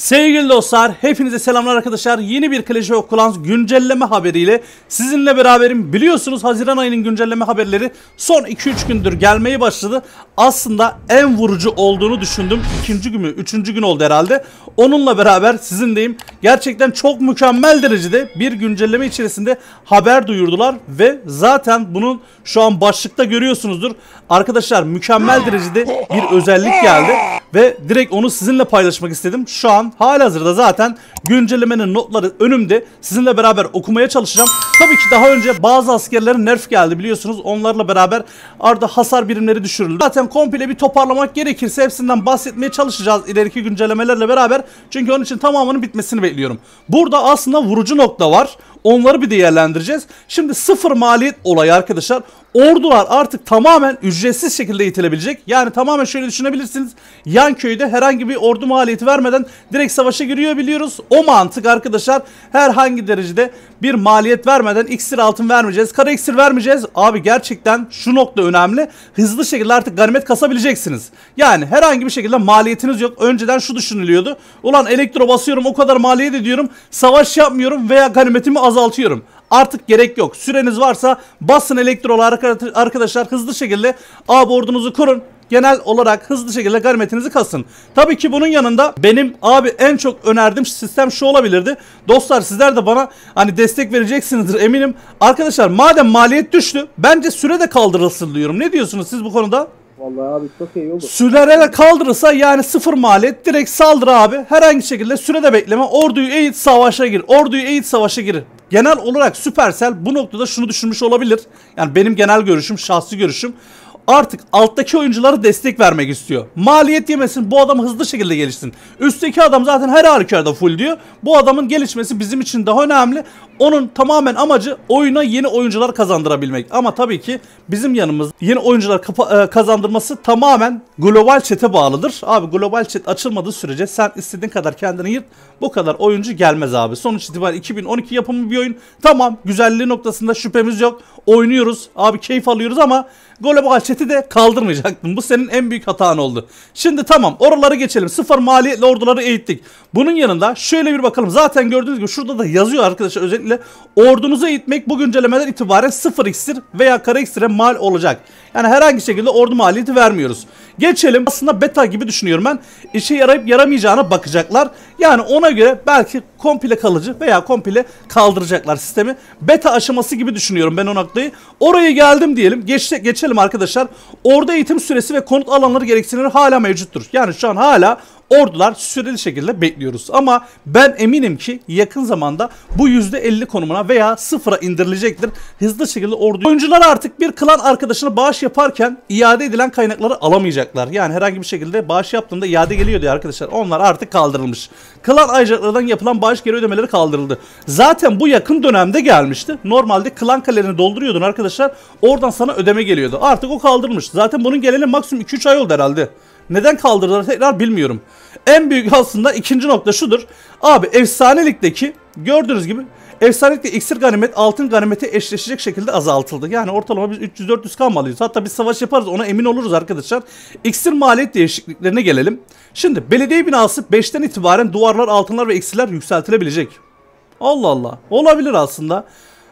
Sevgili dostlar, hepinize selamlar arkadaşlar. Yeni bir Clash of Clans güncelleme haberiyle sizinle beraberim. Biliyorsunuz Haziran ayının güncelleme haberleri son 2-3 gündür gelmeye başladı. Aslında en vurucu olduğunu düşündüm. İkinci gün mü, üçüncü gün oldu herhalde. Onunla beraber sizinleyim. Gerçekten çok mükemmel derecede bir güncelleme içerisinde haber duyurdular. Ve zaten bunun şu an başlıkta görüyorsunuzdur. Arkadaşlar mükemmel derecede bir özellik geldi. Ve direkt onu sizinle paylaşmak istedim. Şu an halihazırda zaten güncellemenin notları önümde. Sizinle beraber okumaya çalışacağım. Tabii ki daha önce bazı askerlerin nerf geldi biliyorsunuz. Onlarla beraber arada hasar birimleri düşürüldü. Zaten komple bir toparlamak gerekirse hepsinden bahsetmeye çalışacağız ileriki güncellemelerle beraber. Çünkü onun için tamamının bitmesini bekliyorum. Burada aslında vurucu nokta var. Onları bir değerlendireceğiz. Şimdi sıfır maliyet olayı arkadaşlar. Ordular artık tamamen ücretsiz şekilde itilebilecek. Yani tamamen şöyle düşünebilirsiniz. Yan köyde herhangi bir ordu maliyeti vermeden direkt savaşa giriyor biliyoruz. O mantık arkadaşlar, herhangi derecede bir maliyet vermeden iksir altın vermeyeceğiz. Kara iksir vermeyeceğiz. Abi gerçekten şu nokta önemli. Hızlı şekilde artık ganimet kasabileceksiniz. Yani herhangi bir şekilde maliyetiniz yok. Önceden şu düşünülüyordu. Ulan elektro basıyorum, o kadar maliyet ediyorum. Savaş yapmıyorum veya ganimetimi azaltıyorum. Artık gerek yok. Süreniz varsa basın elektrolar arkadaşlar, hızlı şekilde ordunuzu kurun. Genel olarak hızlı şekilde ganimetinizi kasın. Tabii ki bunun yanında benim en çok önerdiğim sistem şu olabilirdi. Dostlar sizler de bana hani destek vereceksinizdir eminim. Arkadaşlar madem maliyet düştü, bence süre de kaldırılsın diyorum. Ne diyorsunuz siz bu konuda? Vallahi abi çok iyi olur. Süreyle kaldırırsa yani sıfır maliyet, direkt saldır abi. Herhangi şekilde sürede bekleme. Orduyu eğit, savaşa gir. Orduyu eğit, savaşa gir. Genel olarak Supercell bu noktada şunu düşünmüş olabilir. Yani benim genel görüşüm, şahsi görüşüm. Artık alttaki oyunculara destek vermek istiyor. Maliyet yemesin, bu adam hızlı şekilde gelişsin. Üstteki adam zaten her halükarda full diyor. Bu adamın gelişmesi bizim için daha önemli. Onun tamamen amacı oyuna yeni oyuncular kazandırabilmek. Ama tabii ki bizim yanımız yeni oyuncular kazandırması tamamen global chat'e bağlıdır. Abi global chat açılmadığı sürece sen istediğin kadar kendini yırt, bu kadar oyuncu gelmez abi. Sonuç itibariyle 2012 yapımı bir oyun. Tamam, güzelliği noktasında şüphemiz yok. Oynuyoruz abi, keyif alıyoruz ama global chat'i de kaldırmayacaktım. Bu senin en büyük hatan oldu. Şimdi tamam, oraları geçelim. Sıfır maliyetli orduları eğittik. Bunun yanında şöyle bir bakalım. Zaten gördüğünüz gibi şurada da yazıyor arkadaşlar, özellikle ordunuzu eğitmek bu güncellemeden itibaren sıfır iksir veya kara iksire mal olacak. Yani herhangi şekilde ordu maliyeti vermiyoruz. Geçelim. Aslında beta gibi düşünüyorum ben. İşe yarayıp yaramayacağına bakacaklar. Yani ona göre belki komple kalıcı veya komple kaldıracaklar sistemi. Beta aşaması gibi düşünüyorum ben o noktayı. Oraya geldim diyelim. Geçelim arkadaşlar. Ordu eğitim süresi ve konut alanları gereksinimleri hala mevcuttur. Yani şu an hala ordular süreli şekilde bekliyoruz. Ama ben eminim ki yakın zamanda bu %50 konumuna veya sıfıra indirilecektir. Hızlı şekilde ordu. Oyuncular artık bir klan arkadaşına bağış yaparken iade edilen kaynakları alamayacaklar. Yani herhangi bir şekilde bağış yaptığında iade geliyor diye arkadaşlar. Onlar artık kaldırılmış. Klan ayrıcalıklardan yapılan bağış geri ödemeleri kaldırıldı. Zaten bu yakın dönemde gelmişti. Normalde klan kalelerini dolduruyordun arkadaşlar. Oradan sana ödeme geliyordu. Artık o kaldırılmış. Zaten bunun geleli maksimum 2-3 ay oldu herhalde. Neden kaldırdılar tekrar bilmiyorum. En büyük aslında ikinci nokta şudur. Abi efsanelik'teki gördüğünüz gibi efsanelik'te iksir ganimet altın ganimeti eşleşecek şekilde azaltıldı. Yani ortalama biz 300-400 kalmalıyız. Hatta biz savaş yaparız, ona emin oluruz arkadaşlar. İksir maliyet değişikliklerine gelelim. Şimdi belediye binası 5'ten itibaren duvarlar, altınlar ve iksirler yükseltilebilecek. Allah Allah, olabilir aslında.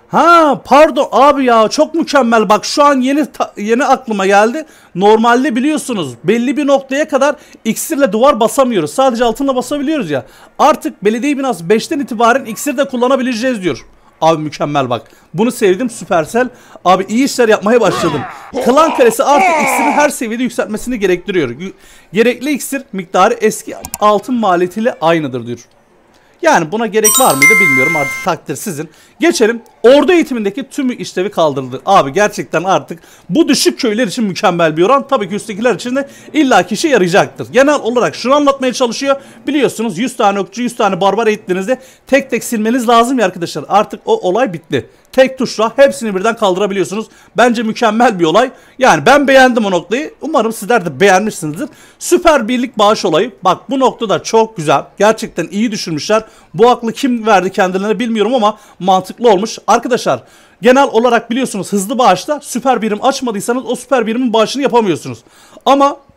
Ha pardon abi ya, çok mükemmel, bak şu an yeni aklıma geldi. Normalde biliyorsunuz belli bir noktaya kadar iksirle duvar basamıyoruz, sadece altınla basabiliyoruz ya. Artık belediye binası 5'ten itibaren iksir de kullanabileceğiz diyor. Abi mükemmel bak, bunu sevdim Supercell. Abi iyi işler yapmaya başladım. Klan kalesi artık iksirin her seviyede yükseltmesini gerektiriyor. Gerekli iksir miktarı eski altın maliyetiyle aynıdır diyor. Yani buna gerek var mıydı bilmiyorum, artık takdir sizin. Geçelim. Ordu eğitimindeki tüm işlevi kaldırıldı. Abi gerçekten artık bu düşük köyler için mükemmel bir oran. Tabii ki üsttekiler için de illaki işe yarayacaktır. Genel olarak şunu anlatmaya çalışıyor. Biliyorsunuz 100 tane okçu, 100 tane barbar eğittiğinizde tek tek silmeniz lazım ya arkadaşlar. Artık o olay bitti. Tek tuşla hepsini birden kaldırabiliyorsunuz. Bence mükemmel bir olay. Yani ben beğendim o noktayı. Umarım sizler de beğenmişsinizdir. Süper birlik bağış olayı. Bak bu noktada çok güzel. Gerçekten iyi düşünmüşler. Bu aklı kim verdi kendilerine bilmiyorum ama mantıklı olmuş. Arkadaşlar genel olarak biliyorsunuz hızlı bağışta süper birim açmadıysanız o süper birimin bağışını yapamıyorsunuz. Ama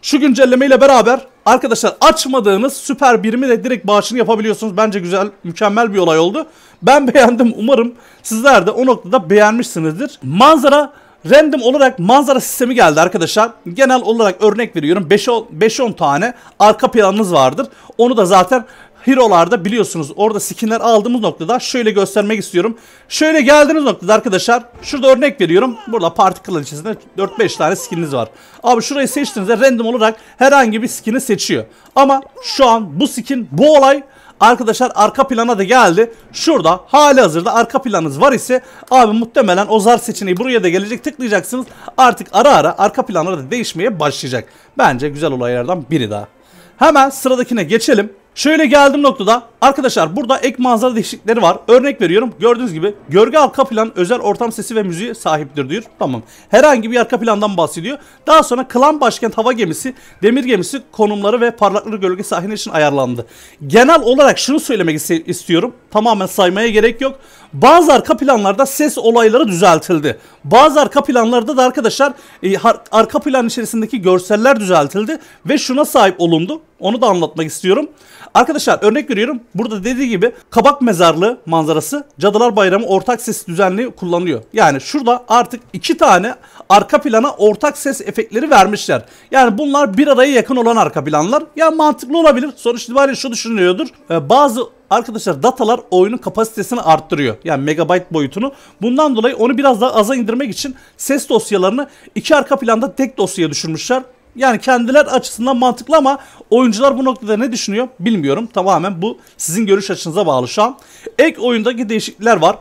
Şu güncelleme ile beraber arkadaşlar açmadığınız süper birimi de direkt bağışını yapabiliyorsunuz. Bence güzel, mükemmel bir olay oldu. Ben beğendim. Umarım sizler de o noktada beğenmişsinizdir. Manzara, random olarak manzara sistemi geldi arkadaşlar. Genel olarak örnek veriyorum. 5-10 tane arka planınız vardır. Onu da zaten Hero'larda biliyorsunuz, orada skinler aldığımız noktada şöyle göstermek istiyorum. Şöyle geldiğiniz noktada arkadaşlar, şurada örnek veriyorum. Burada parti klan içerisinde 4-5 tane skininiz var. Abi şurayı seçtiğinizde random olarak herhangi bir skin'i seçiyor. Ama şu an bu skin, bu olay arkadaşlar arka plana da geldi. Şurada hali hazırda arka planınız var ise abi muhtemelen o zar seçeneği buraya da gelecek. Tıklayacaksınız. Artık ara ara arka planlar da değişmeye başlayacak. Bence güzel olaylardan biri daha. Hemen sıradakine geçelim. Şöyle geldiğim noktada arkadaşlar burada ek manzara değişiklikleri var. Örnek veriyorum, gördüğünüz gibi gölge arka plan özel ortam sesi ve müziği sahiptir diyor. Tamam. Herhangi bir arka plandan bahsediyor. Daha sonra klan başkent hava gemisi, demir gemisi konumları ve parlaklığı gölge sahne için ayarlandı. Genel olarak şunu söylemek istiyorum. Tamamen saymaya gerek yok. Bazı arka planlarda ses olayları düzeltildi. Bazı arka planlarda da arkadaşlar arka plan içerisindeki görseller düzeltildi ve şuna sahip olundu. Onu da anlatmak istiyorum. Arkadaşlar örnek veriyorum. Burada dediği gibi kabak mezarlığı manzarası Cadılar Bayramı ortak ses düzenli kullanılıyor. Yani şurada artık 2 tane arka plana ortak ses efektleri vermişler. Yani bunlar bir araya yakın olan arka planlar. Ya mantıklı olabilir. Sonuç itibariyle şu düşünülüyordur. Bazı arkadaşlar datalar oyunun kapasitesini arttırıyor. Yani megabyte boyutunu. Bundan dolayı onu biraz daha aza indirmek için ses dosyalarını 2 arka planda tek dosyaya düşürmüşler. Yani kendiler açısından mantıklı ama oyuncular bu noktada ne düşünüyor bilmiyorum. Tamamen bu sizin görüş açınıza bağlı şu an. Ek oyundaki değişiklikler var.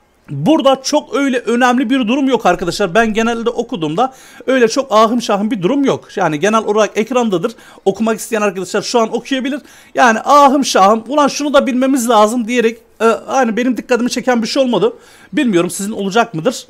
Burada çok öyle önemli bir durum yok arkadaşlar. Ben genelde okuduğumda öyle çok ahım şahım bir durum yok. Yani genel olarak ekrandadır. Okumak isteyen arkadaşlar şu an okuyabilir. Yani ahım şahım ulan şunu da bilmemiz lazım diyerek hani benim dikkatimi çeken bir şey olmadı. Bilmiyorum sizin olacak mıdır?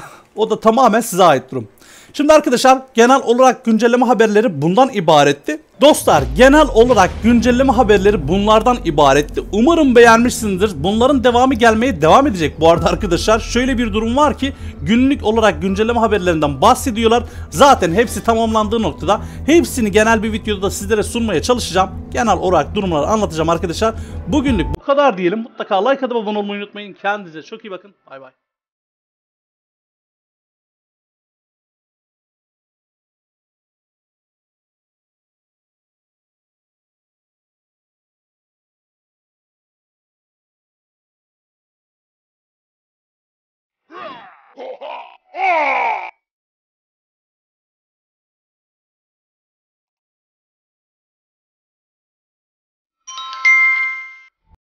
O da tamamen size ait durum. Şimdi arkadaşlar genel olarak güncelleme haberleri bundan ibaretti. Dostlar genel olarak güncelleme haberleri bunlardan ibaretti. Umarım beğenmişsinizdir. Bunların devamı gelmeye devam edecek. Bu arada arkadaşlar şöyle bir durum var ki günlük olarak güncelleme haberlerinden bahsediyorlar. Zaten hepsi tamamlandığı noktada hepsini genel bir videoda sizlere sunmaya çalışacağım. Genel olarak durumları anlatacağım arkadaşlar. Bugünlük bu kadar diyelim. Mutlaka like atıp abone olmayı unutmayın. Kendinize çok iyi bakın. Bay bay. Ah!